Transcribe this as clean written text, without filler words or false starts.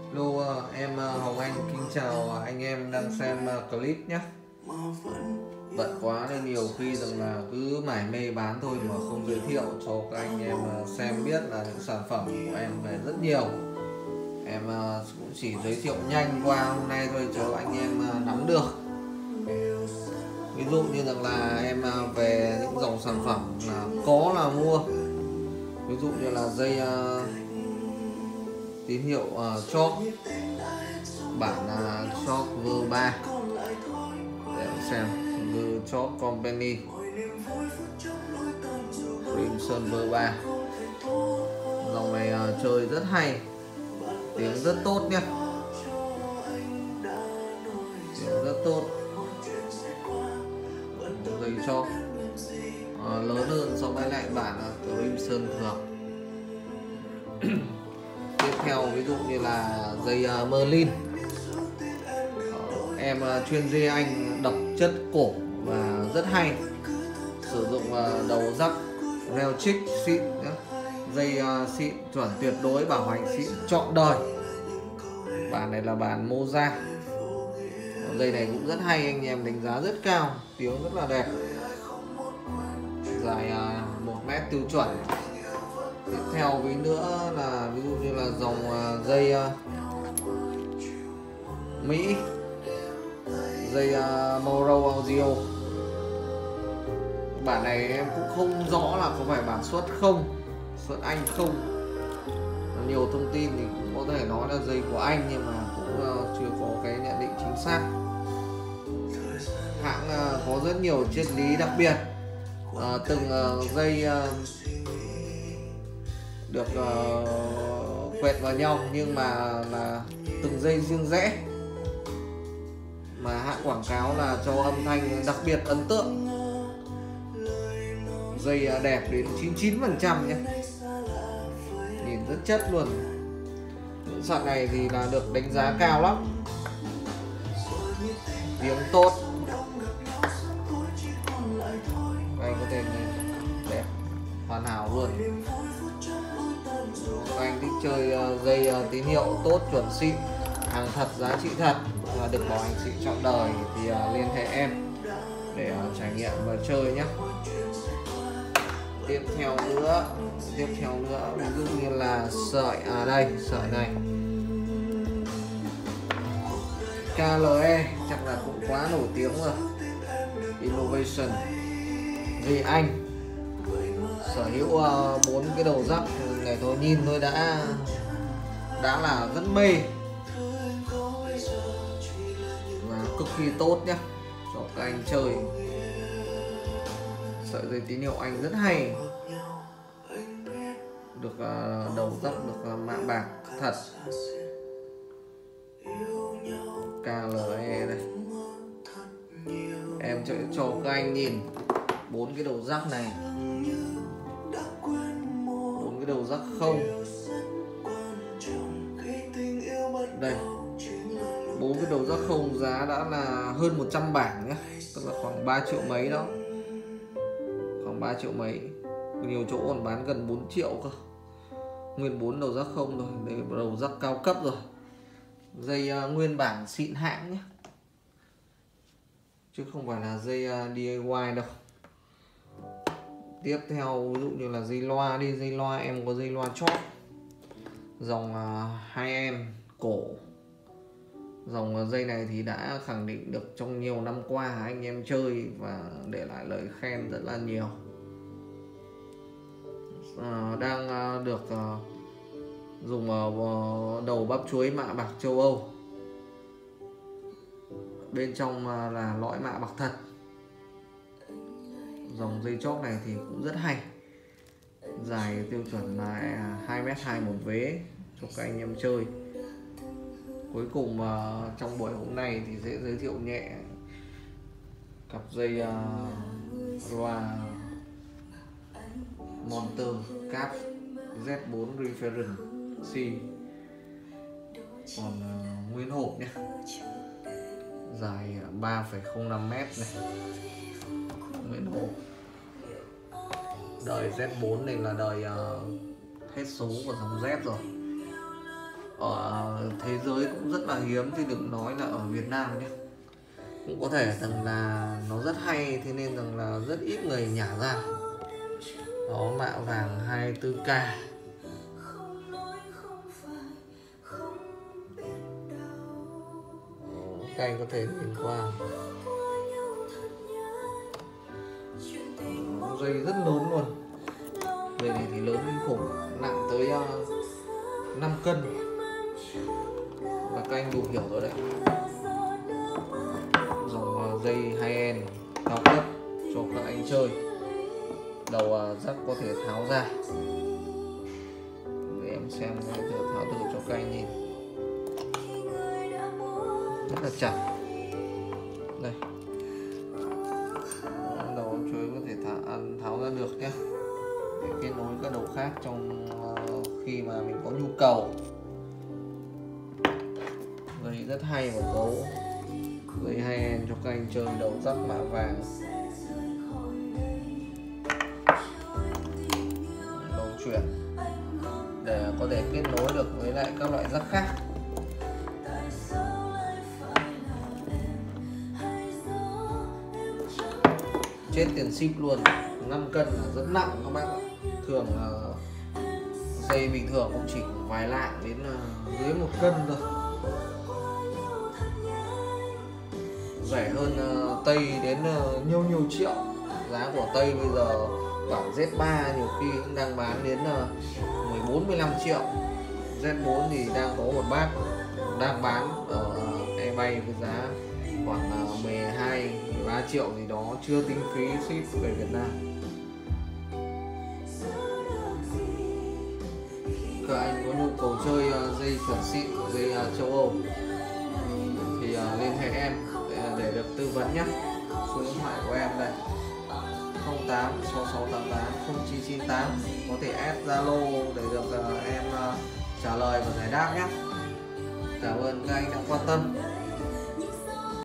Hello, em Hồng Anh kính chào anh em đang xem clip nhé. Bận quá nên nhiều khi rằng là cứ mải mê bán thôi mà không giới thiệu cho các anh em xem biết là những sản phẩm của em về rất nhiều. Em cũng chỉ giới thiệu nhanh qua hôm nay thôi cho anh em nắm được. Ví dụ như rằng là em về những dòng sản phẩm là có là mua. Ví dụ như là dây tín hiệu choc bản choc V3 để em xem The Choc Company Crimson V3. Dòng này chơi rất hay, tiếng rất tốt nhé, tiếng rất tốt. Dây choc lớn hơn so với lại bản Crimson thường. Tiếp theo ví dụ như là dây Merlin. Em chuyên dây anh độc chất cổ và rất hay, sử dụng đầu rắc reo trích xịn nhé. Dây xịn chuẩn tuyệt đối, bảo hành xịn trọn đời. Bản này là bản Moza. Dây này cũng rất hay, anh em đánh giá rất cao, tiếng rất là đẹp, dài 1 mét tiêu chuẩn. Tiếp theo với nữa là ví dụ như là dòng dây Mỹ, dây Moro Audio. Bản này em cũng không rõ là có phải bản xuất không, xuất Anh không. Nhiều thông tin thì cũng có thể nói là dây của Anh nhưng mà cũng chưa có cái nhận định chính xác. Hãng có rất nhiều triết lý đặc biệt. Từng dây được quẹt vào nhau nhưng mà là từng dây riêng rẽ, mà hãng quảng cáo là cho âm thanh đặc biệt ấn tượng. Dây đẹp đến 99% nhé, nhìn rất chất luôn. Những sợi này thì là được đánh giá cao lắm, tiếng tốt, anh có thể nhìn đẹp hoàn hảo luôn. Anh thích chơi dây tín hiệu tốt, chuẩn xịn, hàng thật, giá trị thật và được bảo hành xịn trọn đời thì liên hệ em để trải nghiệm và chơi nhé. Tiếp theo nữa ví dụ như là sợi đây, sợi này KLE chắc là cũng quá nổi tiếng rồi. Innovation vì Anh, sở hữu 4 cái đầu rắc này thôi, nhìn thôi đã là rất mê và cực kỳ tốt nhé cho các anh chơi. Sợi dây tín hiệu Anh rất hay, được đầu rắc được mạ bạc thật, KLE đây. Em cho các anh nhìn 4 cái đầu rắc này, 4 cái đầu rắc không đây, 4 cái đầu rắc không giá đã là hơn 100 bảng nhé, tức là khoảng 3 triệu mấy đó, khoảng 3 triệu mấy. Nhiều chỗ còn bán gần 4 triệu cơ, nguyên 4 đầu rắc không rồi, đây là đầu rắc cao cấp rồi. Dây nguyên bản xịn hãng nhé, chứ không phải là dây DIY đâu. Tiếp theo ví dụ như là dây loa đi, dây loa em có dây loa chót dòng 2M cổ. Dòng dây này thì đã khẳng định được trong nhiều năm qua anh em chơi và để lại lời khen rất là nhiều. Đang được dùng đầu bắp chuối mạ bạc châu Âu, bên trong là lõi mạ bạc thật. Dòng dây chóp này thì cũng rất hay, dài tiêu chuẩn là 2m2 một vế cho các anh em chơi. Cuối cùng trong buổi hôm nay thì sẽ giới thiệu nhẹ cặp dây loa Monster Cap Z4 Reference C, còn nguyên hộp nhé, dài 3,05 m này, nguyên hộp. Đời Z4 này là đời hết số của dòng Z rồi. ở thế giới cũng rất là hiếm, chứ đừng nói là ở Việt Nam nhé. Cũng có thể rằng là nó rất hay, thế nên rằng là rất ít người nhả ra. Đó, mạ vàng 24K. Các anh có thể nhìn qua dây rất lớn luôn. Dây này thì lớn kinh khủng, nặng tới 5 cân và các anh đủ hiểu rồi đấy. Dòng dây high-end cao cấp cho các anh chơi. Đầu rắc có thể tháo ra để em xem, tháo thử cho các anh nhìn. Rất là chặt đây. Đầu chuối có thể tháo ra được nhé, để kết nối các đầu khác trong khi mà mình có nhu cầu. Dây rất hay và gấu, dây hay cho các anh chơi đầu rắc mạ vàng. Đầu chuyển để có thể kết nối được với lại các loại rắc khác. Chết tiền ship luôn. 5 cân là rất nặng các bác ạ. Thường dây bình thường cũng chỉ vài lạng đến dưới 1 cân thôi. Rẻ hơn Tây đến nhiều triệu. Giá của Tây bây giờ bản Z3 nhiều khi cũng đang bán đến 14-15 triệu. Z4 thì đang có một bác đang bán ở eBay với giá khoảng 12-13 triệu gì đó, chưa tính phí ship về Việt Nam. Các anh có nhu cầu chơi dây chuẩn xịn, dây châu Âu thì liên hệ em để được tư vấn nhé. Số điện thoại của em đây 08 6688 0998, có thể add Zalo để được em trả lời và giải đáp nhé. Cảm ơn các anh đã quan tâm.